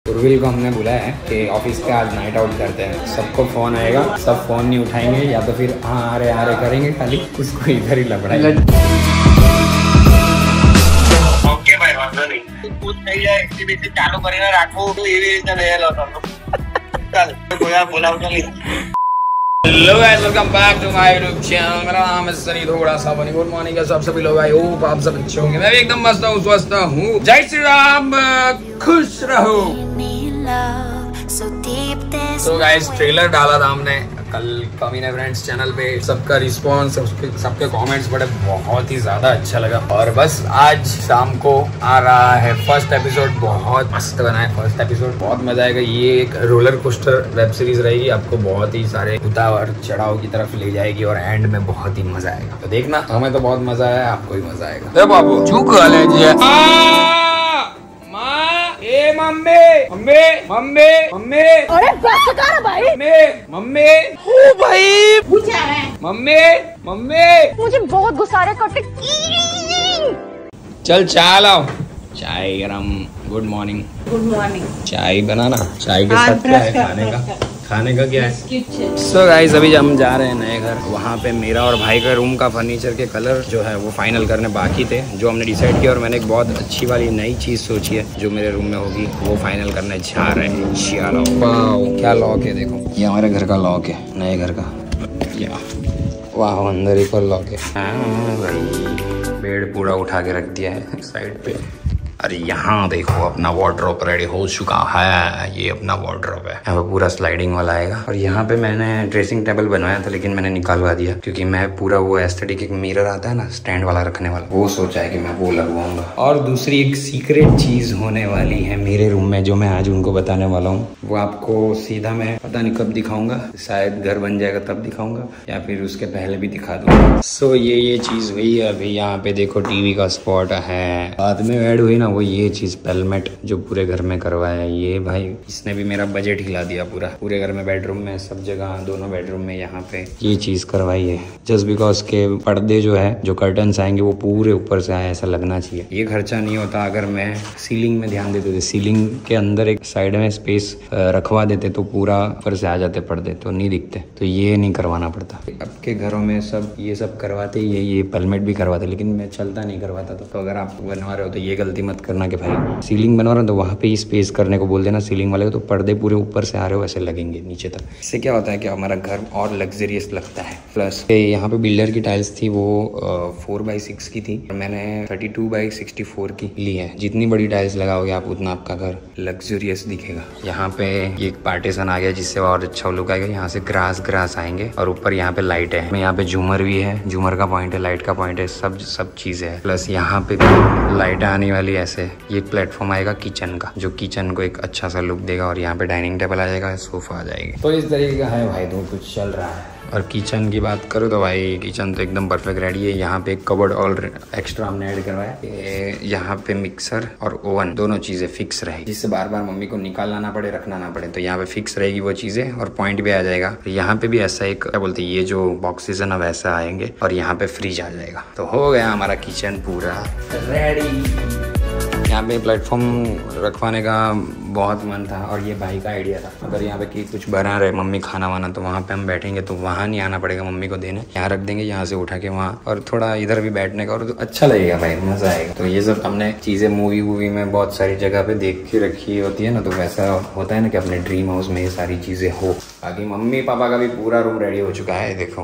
उर्विल को हमने बुलाया है कि ऑफिस का आज नाइट आउट करते हैं। सबको फोन आएगा, सब फोन नहीं उठाएंगे या तो फिर हाँ आ रहे करेंगे, खाली उसको इधर ही लपड़ाएंगे। ओके भाई, वांधो नहीं। कुछ नहीं है, एक्टिविटी चालू કરીને રાખો તો એવી રીતે રહેલો હતો। ચાલ બોલા ચાલી। Hello guys, welcome back to my YouTube channel. मेरा नाम है सनी थोड़ा सा बनी। गुड मॉर्निंग है सब सभी लोग। आई होप आप सब अच्छे होंगे। मैं भी एकदम मस्त हूँ, स्वस्थ हूँ। जय श्री राम, खुश रहो। तो गाइस ट्रेलर डाला था हमने कल कमीने फ्रेंड्स चैनल पे। सबका रिस्पांस, सबके कमेंट्स बड़े बहुत ही ज्यादा अच्छा लगा। और बस आज शाम को आ रहा है फर्स्ट एपिसोड। बहुत मस्त बना है फर्स्ट एपिसोड, बहुत मजा आएगा। ये एक रोलर कोस्टर वेब सीरीज रहेगी, आपको बहुत ही सारे उतार चढ़ाव की तरफ ले जाएगी और एंड में बहुत ही मजा आएगा। तो देखना, हमें तो बहुत मजा आया, आपको भी मजा आएगा। बाबू चूक ए मम्मी मम्मी मम्मी मम्मी, अरे बस कर भाई। मम्मी मम्मी ओ भाई पूछा है मम्मी मम्मी, मुझे बहुत गुस्सा आ रहा है। चल चाय लाओ, चाय गरम। Good morning. Good morning. चाय बनाना, चाय के साथ क्या है खाने का क्या है? सो गाइस अभी हम जा रहे हैं नए घर। वहाँ पे मेरा और भाई का रूम का फर्नीचर के कलर जो है वो फाइनल करने बाकी थे, जो हमने डिसाइड किया। और मैंने एक बहुत अच्छी वाली नई चीज़ सोची है जो मेरे रूम में होगी, वो फाइनल करने जा रहे हैं। चलो वाह, क्या लॉक है देखो, ये हमारे घर का लॉक है, नए घर का। वाह, अंदर एक और लॉक है। भाई बेड पूरा उठा के रख दिया है साइड पे। अरे यहाँ देखो, अपना वार्डरोब रेडी हो चुका है। ये अपना वार्डरोब है, यहाँ पे पूरा स्लाइडिंग वाला आएगा। और यहाँ पे मैंने ड्रेसिंग टेबल बनवाया था, लेकिन मैंने निकालवा दिया क्योंकि मैं पूरा वो एस्थेटिक एक मिरर आता है ना स्टैंड वाला रखने वाला, वो सोचा है कि मैं वो लगवाऊंगा। और दूसरी एक सीक्रेट चीज होने वाली है मेरे रूम में, जो मैं आज उनको बताने वाला हूँ। वो आपको सीधा मैं पता नहीं कब दिखाऊंगा, शायद घर बन जाएगा तब दिखाऊंगा या फिर उसके पहले भी दिखा दूंगा। सो ये चीज हुई है। अभी यहाँ पे देखो टीवी का स्पॉट है, बाद में ऐड हुई ना वो ये चीज पेलमेट जो पूरे घर में करवाया है। ये भाई इसने भी मेरा बजट हिला दिया पूरे घर में, बेडरूम में, सब जगह, दोनों बेडरूम में यहाँ पे ये चीज करवाई है। जस्ट बिकॉज के पर्दे जो है, जो कर्टन्स आएंगे वो पूरे ऊपर से आए, ऐसा लगना चाहिए। ये खर्चा नहीं होता अगर मैं सीलिंग में ध्यान देते थे। सीलिंग के अंदर एक साइड में स्पेस रखवा देते तो पूरा ऊपर से आ जाते पर्दे, तो नहीं दिखते। तो ये नहीं करवाना पड़ता। अब के घरों में सब ये सब करवाते, ये पेलमेट भी करवाते, लेकिन मैं चलता नहीं करवाता। तो अगर आप बनवा रहे हो तो ये गलती मत करना कि भाई सीलिंग बनवा रहे हो तो वहाँ पे ही स्पेस करने को बोल देना सीलिंग वाले को, तो पर्दे पूरे ऊपर से आ रहे हो ऐसे लगेंगे नीचे तक। इससे क्या होता है कि हमारा घर और लग्जरियस लगता है। प्लस यहाँ पे बिल्डर की टाइल्स थी, वो 4x6 की थी, और मैंने 32x64 की ली है। जितनी बड़ी टाइल्स लगाओगे आप, उतना आपका घर लग्जरियस दिखेगा। यहाँ पे ये एक पार्टीशन आ गया जिससे और अच्छा लुक आएगा। यहाँ से ग्रास आएंगे और ऊपर यहाँ पे लाइट है। यहाँ पे झूमर भी है, झूमर का पॉइंट है, लाइट का पॉइंट है, सब चीजें है। प्लस यहाँ पे लाइट आने वाली ऐसे। ये प्लेटफॉर्म आएगा किचन का, जो किचन को एक अच्छा सा लुक देगा। और यहाँ पे डाइनिंग टेबल आ जाएगा, सोफा आ जाएगी। तो इस तरीके का है भाई, तो कुछ चल रहा है। और किचन की बात करूँ तो भाई किचन तो एकदम परफेक्ट रेडी है। यहाँ पे एक कबर्ड और एक्स्ट्रा हमने ऐड करवाया। यहाँ पे मिक्सर और ओवन दोनों चीजें फिक्स रहेगी, जिससे बार बार मम्मी को निकालना ना पड़े, रखना ना पड़े। तो यहाँ पे फिक्स रहेगी वो चीजें, और पॉइंट भी आ जाएगा। यहाँ पे भी ऐसा एक क्या बोलते हैं, ये जो बॉक्सेस है ना वैसा आएंगे, और यहाँ पे फ्रिज आ जाएगा। तो हो गया हमारा किचन पूरा रेडी। यहाँ पे प्लेटफॉर्म रखवाने का बहुत मन था, और ये भाई का आइडिया था। अगर यहाँ पे कुछ बना रहे मम्मी खाना वाना, तो वहाँ पे हम बैठेंगे, तो वहाँ नहीं आना पड़ेगा मम्मी को देने, यहाँ रख देंगे, यहाँ से उठा के वहाँ, और थोड़ा इधर भी बैठने का, और तो अच्छा लगेगा भाई, मजा आएगा। तो ये सब हमने चीजें मूवी में बहुत सारी जगह पे देख के रखी होती है ना, तो वैसा होता है ना कि अपने ड्रीम हाउस में ये सारी चीजें हो। बाकी मम्मी पापा का भी पूरा रूम रेडी हो चुका है, देखो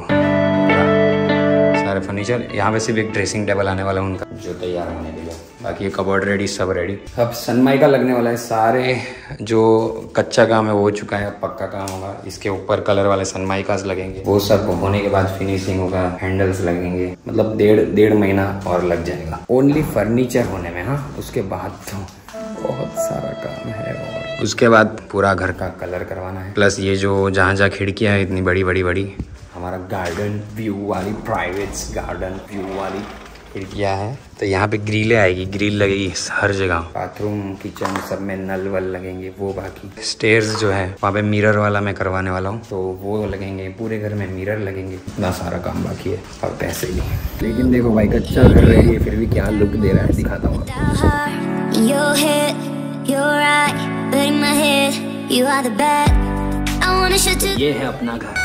सारे फर्नीचर। यहाँ पे सिर्फ एक ड्रेसिंग टेबल आने वाला है उनका, जो तैयार होने के लिए। बाकी ये कबर्ड रेडी, सब रेडी। अब सनमाइका लगने वाला है। सारे जो कच्चा काम है वो हो चुका है, पक्का काम होगा। इसके ऊपर कलर वाले सनमाइकास लगेंगे, वो सब होने के बाद फिनिशिंग होगा, हैंडल्स लगेंगे। मतलब डेढ़ महीना और लग जाएगा ओनली फर्नीचर होने में। हाँ, उसके बाद तो बहुत सारा काम है। और उसके बाद पूरा घर का कलर करवाना है। प्लस ये जो जहाँ खिड़कियाँ है इतनी बड़ी, हमारा गार्डन व्यू वाली, प्राइवेट गार्डन व्यू वाली खिड़कियाँ है। तो यहाँ पे ग्रिलें आएगी, ग्रिल लगेगी हर जगह। बाथरूम, किचन सब में नल वल लगेंगे। वो बाकी स्टेयर्स जो है वहाँ पे मिरर वाला मैं करवाने वाला हूँ, तो वो लगेंगे। पूरे घर में मिरर लगेंगे। इतना सारा काम बाकी है और पैसे भी। लेकिन देखो भाई, कच्चा घर रही है फिर भी क्या लुक दे रहा है, दिखाता हूँ आपको। ये है अपना घर।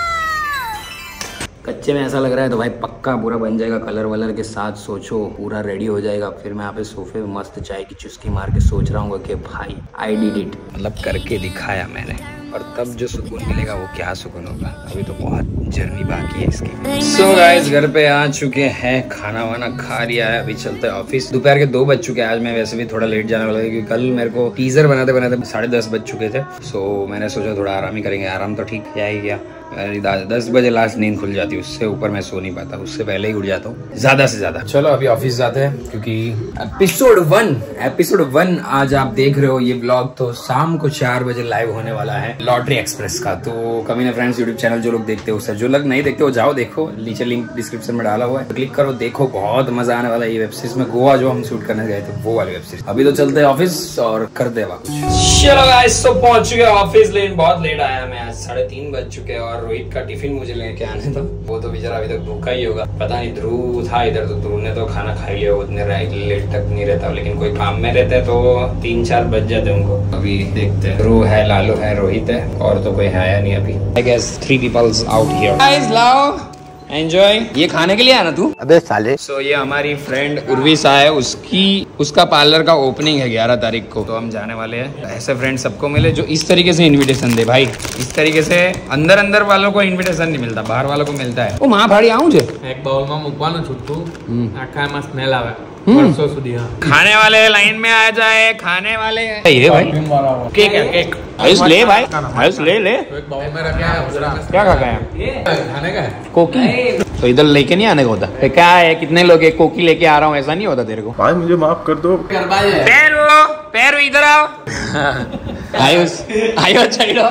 कच्चे में ऐसा लग रहा है तो भाई पक्का पूरा बन जाएगा कलर वलर के साथ। सोचो पूरा रेडी हो जाएगा, फिर मैं यहाँ पे सोफे में मस्त चाय की चुस्की मार के सोच रहा हूँ कि भाई आई डिड इट, मतलब करके दिखाया मैंने। और तब जो सुकून मिलेगा वो क्या सुकून होगा, अभी तो बहुत जर्नी बाकी है इसकी। सो गाइस घर पे आ चुके हैं, खाना वाना खा लिया है, अभी चलते हैं ऑफिस। दोपहर के 2 बज चुके हैं। आज मैं वैसे भी थोड़ा लेट जाने वाला था क्योंकि कल मेरे को टीजर बनाते बनाते 10:30 बज चुके थे। सो मैंने सोचा थोड़ा आराम ही करेंगे। आराम तो ठीक क्या ही गया, 10 बजे लास्ट नींद खुल जाती है, उससे ऊपर मैं सो नहीं पाता, उससे पहले ही उठ जाता हूँ ज्यादा से ज्यादा। चलो अभी ऑफिस जाते हैं क्योंकि एपिसोड 1 आज आप देख रहे हो। ये ब्लॉग तो शाम को 4 बजे लाइव होने वाला है लॉटरी एक्सप्रेस का। तो कमीना फ्रेंड्स यूट्यूब चैनल जो लोग देखते हो, जो लोग नहीं देखते हो जाओ देखो, नीचे लिंक डिस्क्रिप्शन में डाला हुआ है, क्लिक करो देखो, बहुत मजा आने वाला है। ये वेब सीरीज में गोवा जो हम शूट करने गए थे वो वाली वेब सीरीज। अभी तो चलते हैं ऑफिस और करते हैं वापस। चलो गाइस तो पहुंच चुके हैं ऑफिस, लेकिन बहुत लेट आया मैं, आज 3:30 बज चुके हैं। और रोहित का टिफिन मुझे लेके आने था, वो तो बेचारा अभी तक भूखा ही होगा। पता नहीं ध्रुव था इधर तो ध्रुव ने तो खाना खा लिया, उतने लेट तक नहीं रहता, लेकिन कोई काम में रहते तो 3-4 बज जाते उनको। अभी देखते हैं, ध्रुव है, लालू है, रोहित है, और तो कोई आया नहीं अभी। I guess 3 peoples out here. Guys लाओ एंजॉय। ये खाने के लिए आना तू? अबे साले। सो ये हमारी फ्रेंड उर्विसा है, उसका पार्लर का ओपनिंग है 11 तारीख को, तो हम जाने वाले हैं। ऐसे फ्रेंड सबको मिले जो इस तरीके से इनविटेशन दे भाई। इस तरीके से अंदर वालों को इनविटेशन नहीं मिलता, बाहर वालों को मिलता है। ओ मां भाड़ी आऊं जे एक बाउल में मुकवानो छुट्टू आखा में स्मेल आवे। खाने वाले लाइन में आ जाए, खाने वाले ये भाई केक है, केक आयुष ले भाई, आयुष ले क्या खा गया खाने का है कोकी, तो इधर लेके नहीं आने का होता है क्या है? कितने लोग एक कोकी लेके आ रहा हूँ, ऐसा नहीं होता तेरे को भाई? मुझे माफ कर दो। पैरो इधर आओ। आयुष चाहिए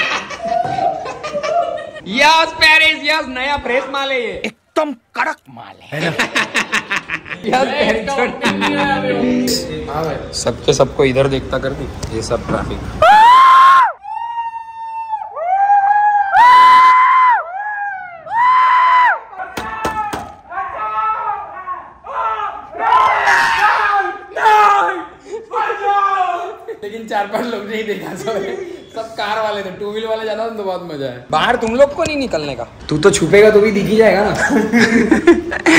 यस पेरिस, यस नया फ्रेश माल है, ये एकदम कड़क माल है। सबको इधर देखता कर दी, ये सब ट्रैफिक। लेकिन 4-5 लोग नहीं देखा, सब कार वाले थे, 2 व्हील वाले ज्यादा तो बहुत मजा है। बाहर तुम लोग को नहीं निकलने का, तू तो छुपेगा तो भी दिख ही जाएगा ना।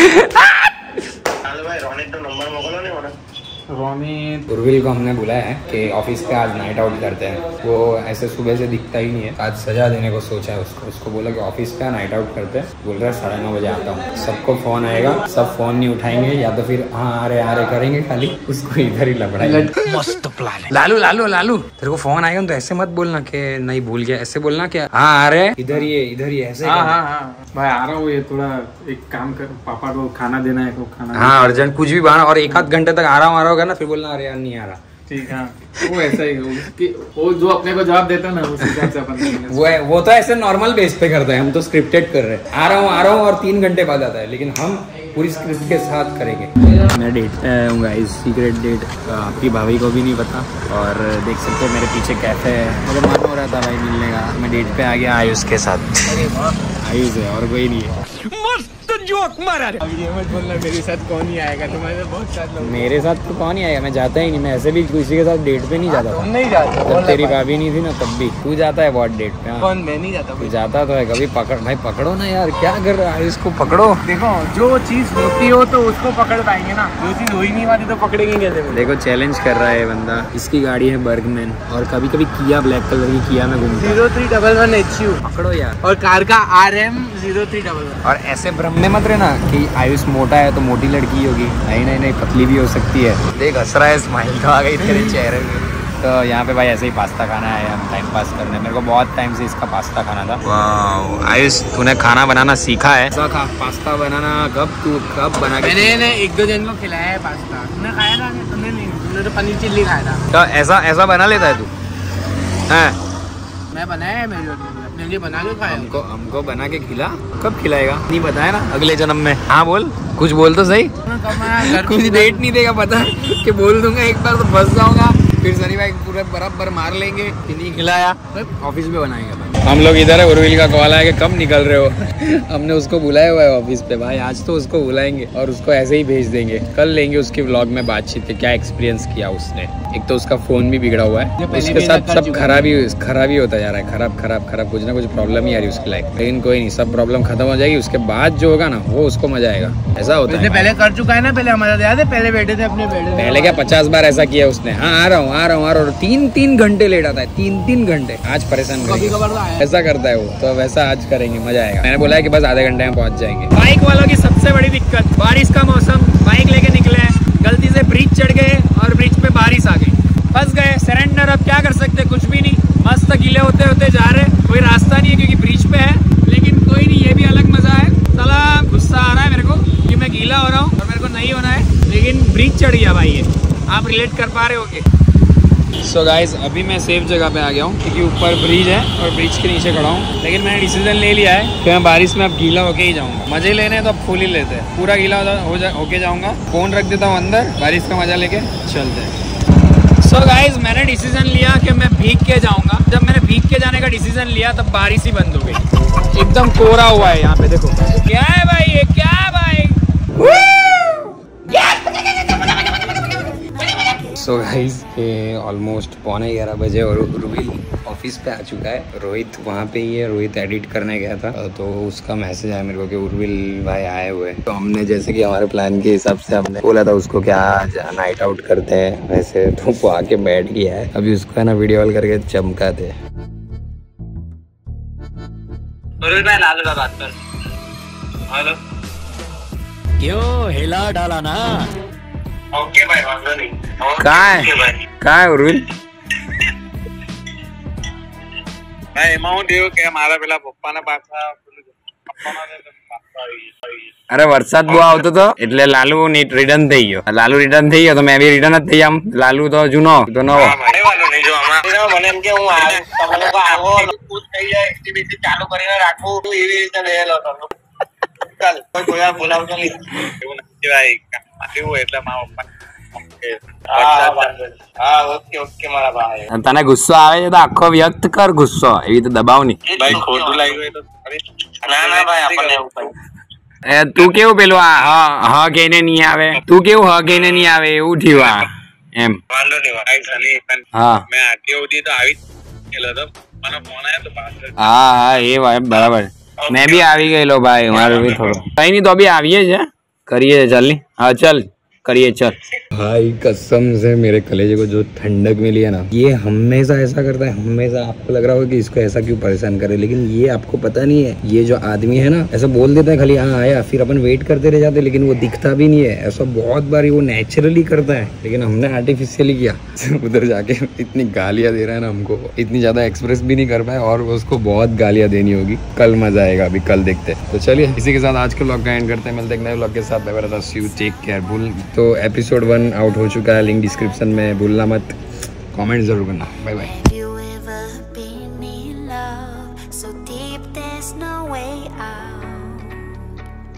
उर्विल को हमने बुलाया है कि ऑफिस पे आज नाइट आउट करते हैं। वो ऐसे सुबह से दिखता ही नहीं है, आज सजा देने को सोचा है उसको बोला कि ऑफिस पे नाइट आउट करते हैं। बोल रहा है 9:30 बजे आता हूँ। सबको फोन आएगा, सब फोन नहीं उठाएंगे, या तो फिर हाँ आ रहे करेंगे, खाली उसको इधर ही लपड़ाएंगे। मस्त प्लान है। लालू तेरे को फोन आएगा तो ऐसे मत बोलना कि नहीं भूल गया, ऐसे बोलना कि हाँ आ रहे इधर ही ऐसे। हाँ भाई आ रहा हूँ, ये थोड़ा एक काम कर, पापा को खाना देना है, खाना। हाँ अर्जेंट कुछ भी बहाना, और 1-8 घंटे तक आ रहा हूँ ना, फिर बोलना अरे यार नहीं आ रहा। ठीक है, वो ऐसा ही वो जो अपने को जवाब देता है ना उस हिसाब से अपन वो तो ऐसे नॉर्मल बेस पे करता है, हम तो स्क्रिप्टेड कर रहे हैं। आ रहा हूँ और 3 घंटे बाद आता है, लेकिन हम पूरी स्क्रिप्ट के साथ करेंगे। मैं डेट पे आया हूँ गाइस, सीक्रेट डेट, आपकी भाभी को भी नहीं पता। और देख सकते हो मेरे पीछे कैफे है, मुझे मन हो रहा था भाई मिलने का, मैं डेट पे आ गया आयुष के साथ। आयुष है और कोई नहीं है। मस्त जोक मारा। अब ये मत बोलना मेरे साथ कौन ही आएगा, तुम्हारे साथ बहुत सारे लोग। मेरे साथ तो कौन ही आएगा, मैं जाता ही नहीं, मैं ऐसे भी किसी के साथ डेट पे नहीं जाता था। नहीं जाता, जब तेरी भाभी नहीं थी ना तब भी। तू जाता है बहुत डेट पे? कौन? मैं नहीं जाता। तू जाता तो है, कभी पकड़ो ना यार, क्या कर रहा है, इसको पकड़ो। देखो जो चीज होती हो तो उसको पकड़ पाएंगे ना, जो चीज हो ही नहीं वाली तो पकड़ेंगे कैसे? देखो चैलेंज कर रहा है बंदा। इसकी गाड़ी है बर्गमैन, और कभी किया ब्लैक कलर की किया में घूमता है। 0311 HU पकड़ो यार। और कार का RM 0311। और ऐसे भ्रम में मत रहना कि आयुष मोटा है तो मोटी लड़की होगी, नहीं पतली भी हो सकती है। देख हंस रहा है, स्माइल तो आ गई तेरे चेहरे पे। तो यहाँ पे भाई ऐसे ही पास्ता खाना है, हम टाइम पास करने। मेरे को बहुत टाइम से इसका पास्ता खाना था। वाह आयुष तूने खाना बनाना सीखा है? पास्ता बनाना कब बना के? मैंने 1-2 जन को खिलाया है पास्ता। तुमने खाया था? तुमने नहीं, तुमने तो पनीर चिल्ली खाया था। तो ऐसा बना लेता है तू? है मैं बनाया है, मेरे लिए बना के खाया। हमको बना के खिला। कब खिलाएगा? नहीं बताया ना, अगले जन्म में। हाँ बोल, कुछ बोल तो सही। कुछ डेट नहीं देगा, पता है कि बोल दूंगा एक बार तो फंस जाऊंगा, फिर सनी भाई पूरा बराबर मार लेंगे कि नहीं खिलाया। ऑफिस में बनाएगा। हम लोग इधर है, उर्विल का कॉल आया कि कब निकल रहे हो। हमने उसको बुलाया हुआ है ऑफिस पे भाई, आज तो उसको बुलाएंगे और उसको ऐसे ही भेज देंगे। कल लेंगे उसके व्लॉग में बातचीत के क्या एक्सपीरियंस किया उसने। एक तो उसका फोन भी बिगड़ा हुआ है, उसके साथ सब खराबी होता जा रहा है, खराब कुछ ना कुछ प्रॉब्लम ही आ रही है उसकी लाइफ। लेकिन कोई नहीं, सब प्रॉब्लम खत्म हो जाएगी, उसके बाद जो होगा ना वो उसको मजा आएगा। ऐसा होता है, पहले कर चुका है ना, पहले हमारा याद है, पहले बैठे थे अपने बेड में। पहले क्या 50 बार ऐसा किया उसने। हाँ आ रहा हूँ 3 घंटे लेट आता है, 3 घंटे। आज परेशान करेगा, ऐसा करता है वो, तो वैसा आज करेंगे, मजा आएगा। मैंने बोला है कि बस आधे घंटे में पहुंच जाएंगे। बाइक वालों की सबसे बड़ी दिक्कत, बारिश का मौसम, बाइक लेके निकले, गलती से ब्रिज चढ़ गए और ब्रिज पे बारिश आ गई, फंस गए, सरेंडर। अब क्या कर सकते, कुछ भी नहीं, मस्त गीले होते होते जा रहे, कोई रास्ता नहीं है क्योंकि ब्रिज पे है। लेकिन कोई नहीं, ये भी अलग मजा है। साला गुस्सा आ रहा है मेरे को कि मैं गीला हो रहा हूँ और मेरे को नहीं होना है, लेकिन ब्रिज चढ़ गया भाई। ये आप रिलेट कर पा रहे हो क्या? सो गाइज अभी मैं सेफ जगह पे आ गया हूँ क्योंकि ऊपर ब्रिज है और ब्रिज के नीचे खड़ा हूँ। लेकिन मैंने डिसीजन ले लिया है कि मैं बारिश में अब गीला होके ही जाऊँगा। मजे लेने तो अब फुल ही लेते हैं, पूरा गीला होके जाऊँगा। फोन रख देता हूँ अंदर, बारिश का मजा लेके चलते हैं। सो गाइज मैंने डिसीजन लिया कि मैं भीग के जाऊँगा। जब मैंने भीग के जाने का डिसीजन लिया तब बारिश ही बंद हो गई, एकदम कोहरा हुआ है यहाँ पे। देखो क्या है भाई, ये क्या है भाई। सो गाइस ये ऑलमोस्ट 11:15 बजे और उर्विल ऑफिस पे आ चुका है। रोहित वहाँ पे ही है, रोहित एडिट करने गया था तो उसका मैसेज आया मेरे को कि उर्विल भाई आए हुए। तो हमने जैसे कि हमारे प्लान के हिसाब से हमने बोला था उसको कि आज नाइट आउट करते हैं वैसे, तो वो आके बैठ गया है। अभी उसको है ना वीडियो कॉल करके चमकाते। उर्विल भाई लालू का बात कर। हेलो, क्यों हिला डाला ना? ओके भाई, वांधो नहीं। कहाँ है उर्विल? मैं एमाउंट देव के मारा પેલા પપ્પાના પાછા અરે વરસાદ બહુ આવતો હતો એટલે લાલુ રિટર્ન થઈ ગયો તો મેં બી રિટર્ન જ થઈ આમ. લાલુ તો જૂનો તો નવો. મને એમ કે હું તમે લોકો આવો ખુશ થઈ જાય, એક્ટિવિટી ચાલુ કરીને રાખું એવી રીતે રહેલો હતો. ચાલ કોઈ બોલાવતો નહીં એવું નથી ભાઈ, એવું એટલે મારા પપ્પા. ઓકે મારા ભાઈ. તને ગુસ્સો આવે છે તો આખો વ્યક્ત કર ગુસ્સો, એવી તો દબાવ નહીં. ભાઈ ખોટું લાગ્યું તો ના ભાઈ આપણને એવું કઈ. તું કેવું પેલું હ કહીને નહીં આવે, તું કેવું હ કહીને નહીં આવે એવું થયું આ એમ. વાંધો નહીં ભાઈ, ખાલી હા મેં આટલી સુધી તો આવી ગયેલો હતો, મને ફોન આવ્યો તો પાછળ. હા એ વાત બરાબર. મેં બી આવી ગયેલો ભાઈ, મારું બી થોડું કઈ નહીં તો બી આવીએ છે, કરીએ. ચાલ ની હા चल करिए चल. भाई कसम से मेरे कलेजे को जो ठंडक मिली है ना, ये हमेशा ऐसा करता है, हमेशा. आपको लग रहा होगा कि इसको ऐसा क्यों परेशान करे, लेकिन ये आपको पता नहीं है. ये जो आदमी है ना ऐसा बोल देता है खाली हाँ आया, फिर अपन वेट करते रह जाते, लेकिन वो दिखता भी नहीं है. ऐसा बहुत बार वो नेचुरली करता है, लेकिन हमने आर्टिफिशियली किया. उधर जाके इतनी गालियां दे रहा है ना हमको, इतनी ज्यादा एक्सप्रेस भी नहीं कर पाए और उसको बहुत गालियां देनी होगी. कल मजा आएगा, अभी कल देखते. तो चलिए इसी के साथ आज के व्लॉग का एंड करते हैं. मिलते हैं नए व्लॉग के साथ. Take care. भूल तो एपिसोड 1 आउट हो चुका है, लिंक डिस्क्रिप्शन में, भूलना मत. कमेंट जरूर करना. Bye bye. Have you ever been in love so deep there's no way out?